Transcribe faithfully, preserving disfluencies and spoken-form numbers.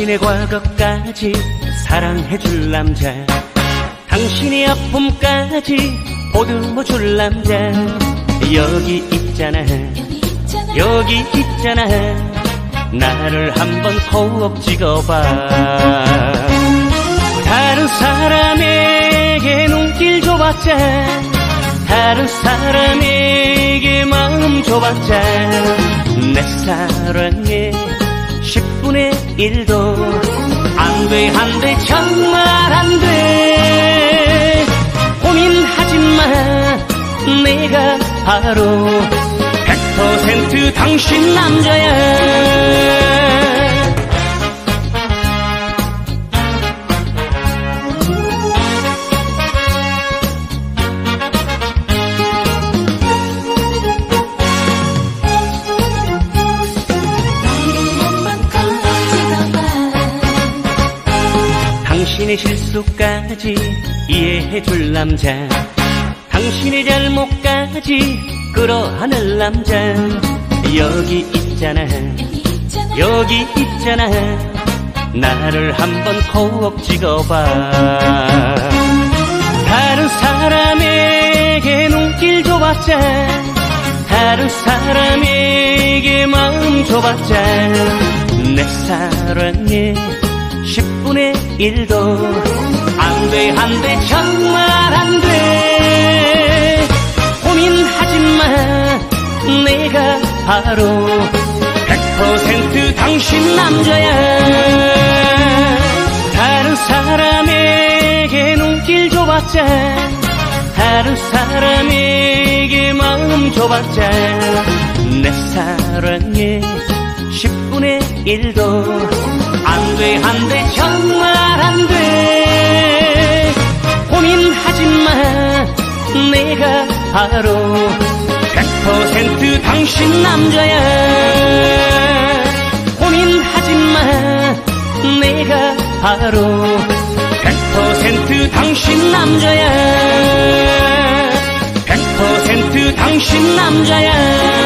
당신의 과거까지 사랑해줄 남자, 당신의 아픔까지 보듬어줄 남자. 여기 있잖아, 여기 있잖아, 나를 한번 콕 찍어봐. 다른 사람에게 눈길 줘봤자, 다른 사람에게 마음 줘봤자, 내 사랑에 십분의 일도 안돼, 안돼, 정말 안돼. 고민하지마, 내가 바로 백 퍼센트 당신 남자야. 당신의 실수까지 이해해줄 남자, 당신의 잘못까지 끌어안을 남자. 여기 있잖아, 여기 있잖아, 나를 한번 콕 찍어봐. 다른 사람에게 눈길 줘봤자, 다른 사람에게 마음 줘봤자, 내 사랑에 십분의 일도 안돼, 안돼, 정말 안돼. 고민하지마, 내가 바로 백 퍼센트 당신 남자야. 다른 사람에게 눈길 줘봤자, 다른 사람에게 마음 줘봤자, 내 사랑에 십분의 일도 안돼, 안돼, 정말 안돼. 고민하지마, 내가 바로 백 퍼센트 당신 남자야. 고민하지마, 내가 바로 백 퍼센트 당신 남자야. 백 퍼센트 당신 남자야.